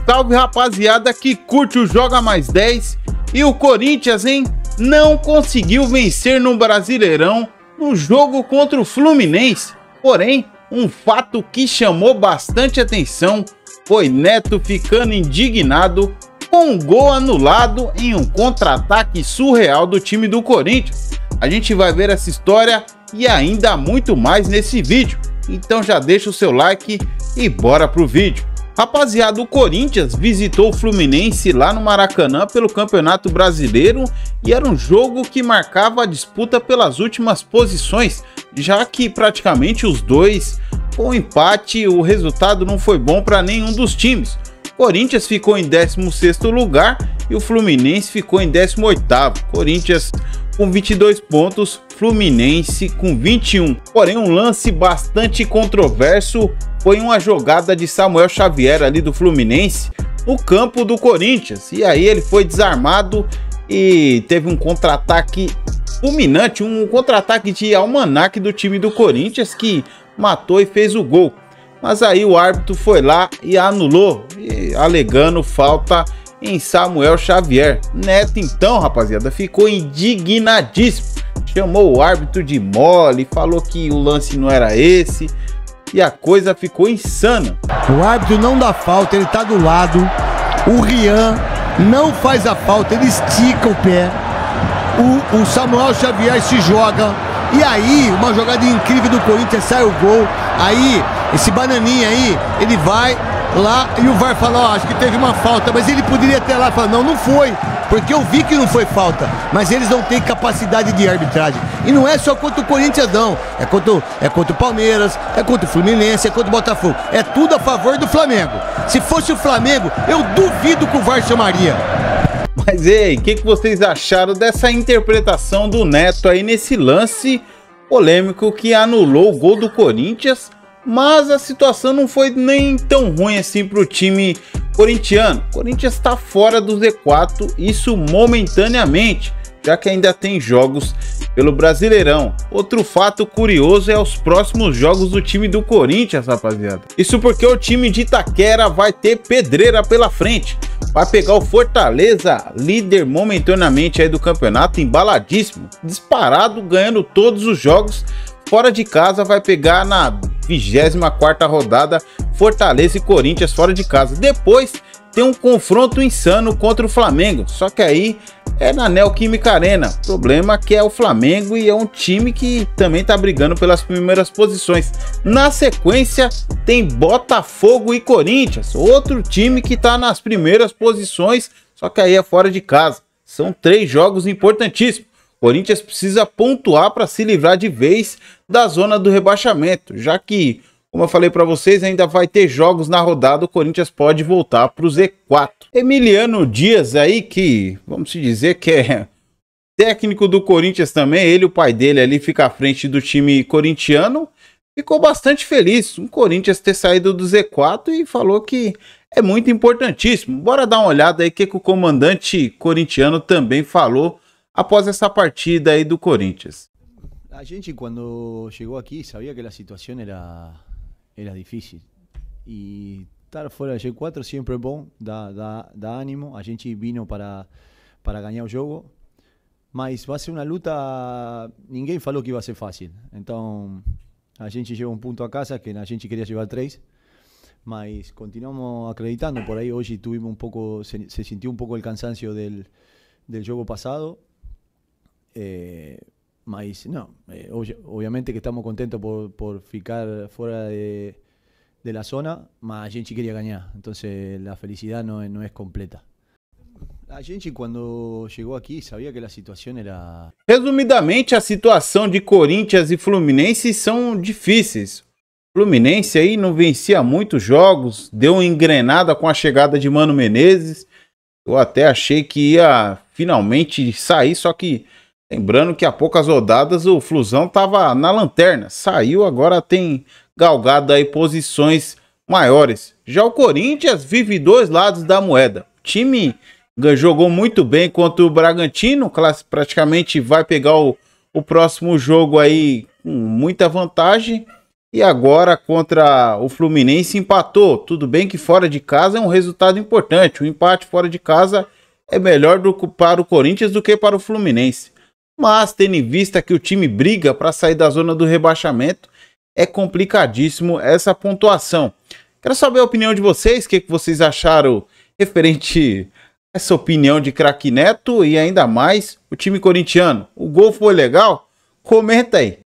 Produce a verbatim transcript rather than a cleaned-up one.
salve, rapaziada que curte o Joga Mais dez. E o Corinthians, hein, não conseguiu vencer no Brasileirão no jogo contra o Fluminense. Porém, um fato que chamou bastante atenção foi Neto ficando indignado com um gol anulado em um contra-ataque surreal do time do Corinthians. A gente vai ver essa história e ainda muito mais nesse vídeo. Então já deixa o seu like e bora pro vídeo. Rapaziada, o Corinthians visitou o Fluminense lá no Maracanã pelo Campeonato Brasileiro e era um jogo que marcava a disputa pelas últimas posições, já que praticamente os dois, com o empate, o resultado não foi bom para nenhum dos times. O Corinthians ficou em décimo sexto lugar e o Fluminense ficou em décimo oitavo. Corinthians com vinte e dois pontos, Fluminense com vinte e um. Porém, um lance bastante controverso foi uma jogada de Samuel Xavier ali do Fluminense no campo do Corinthians. E aí ele foi desarmado e teve um contra-ataque fulminante, um contra-ataque de almanaque do time do Corinthians que matou e fez o gol. Mas aí o árbitro foi lá e anulou, e alegando falta em Samuel Xavier. Neto então, rapaziada, ficou indignadíssimo. Chamou o árbitro de mole, falou que o lance não era esse. E a coisa ficou insana. O árbitro não dá falta, ele tá do lado. O Rian não faz a falta, ele estica o pé. O, o Samuel Xavier se joga. E aí, uma jogada incrível do Corinthians, sai o gol. Aí, esse bananinha aí, ele vai lá e o V A R fala, ó, acho que teve uma falta. Mas ele poderia ter lá e falar, não, não foi. Porque eu vi que não foi falta. Mas eles não têm capacidade de arbitragem. E não é só contra o Corinthians, não. É contra, é contra o Palmeiras, é contra o Fluminense, é contra o Botafogo. É tudo a favor do Flamengo. Se fosse o Flamengo, eu duvido que o V A R chamaria. Mas ei, o que, que vocês acharam dessa interpretação do Neto aí nesse lance polêmico que anulou o gol do Corinthians? Mas a situação não foi nem tão ruim assim para o time corintiano. O Corinthians está fora do Z quatro, isso momentaneamente, já que ainda tem jogos pelo Brasileirão. Outro fato curioso é os próximos jogos do time do Corinthians, rapaziada. Isso porque o time de Itaquera vai ter pedreira pela frente. Vai pegar o Fortaleza, líder momentaneamente aí do campeonato, embaladíssimo, disparado, ganhando todos os jogos. Fora de casa vai pegar na vigésima quarta rodada Fortaleza e Corinthians fora de casa. Depois tem um confronto insano contra o Flamengo, só que aí é na Neoquímica Arena. O problema é que é o Flamengo e é um time que também tá brigando pelas primeiras posições. Na sequência tem Botafogo e Corinthians, outro time que tá nas primeiras posições, só que aí é fora de casa. São três jogos importantíssimos. O Corinthians precisa pontuar para se livrar de vez da zona do rebaixamento, já que, como eu falei para vocês, ainda vai ter jogos na rodada, o Corinthians pode voltar para o Z quatro. Emiliano Dias aí, que vamos dizer que é técnico do Corinthians também, ele e o pai dele ali fica à frente do time corintiano, ficou bastante feliz o Corinthians ter saído do Z quatro e falou que é muito importantíssimo. Bora dar uma olhada aí o que, que o comandante corintiano também falou após essa partida aí do Corinthians. A gente quando chegou aqui sabia que a situação era, era difícil. E estar fora do G quatro sempre é bom, dá, dá, dá ânimo. A gente vino para, para ganhar o jogo. Mas vai ser uma luta, ninguém falou que ia ser fácil. Então a gente levou um ponto a casa, que a gente queria levar três. Mas continuamos acreditando. Por aí hoje tuvimos um pouco, se, se sentiu um pouco o cansancio del, del jogo passado. Eh, mas não, eh, obviamente que estamos contentos por, por ficar fora de, de la zona, mas a gente queria ganhar, então a felicidade não é, não é completa. A gente quando chegou aqui sabia que a situação era... Resumidamente, a situação de Corinthians e Fluminense são difíceis. O Fluminense aí não vencia muitos jogos, deu uma engrenada com a chegada de Mano Menezes. Eu até achei que ia finalmente sair, só que lembrando que há poucas rodadas o Flusão estava na lanterna. Saiu, agora tem galgado aí posições maiores. Já o Corinthians vive dois lados da moeda. O time jogou muito bem contra o Bragantino, praticamente vai pegar o, o próximo jogo aí com muita vantagem. e agora contra o Fluminense empatou. Tudo bem que fora de casa é um resultado importante, o empate fora de casa é melhor do, para o Corinthians do que para o Fluminense. Mas tendo em vista que o time briga para sair da zona do rebaixamento, é complicadíssimo essa pontuação. Quero saber a opinião de vocês, o que, que vocês acharam referente a essa opinião de craque Neto e ainda mais o time corintiano. O gol foi legal? Comenta aí.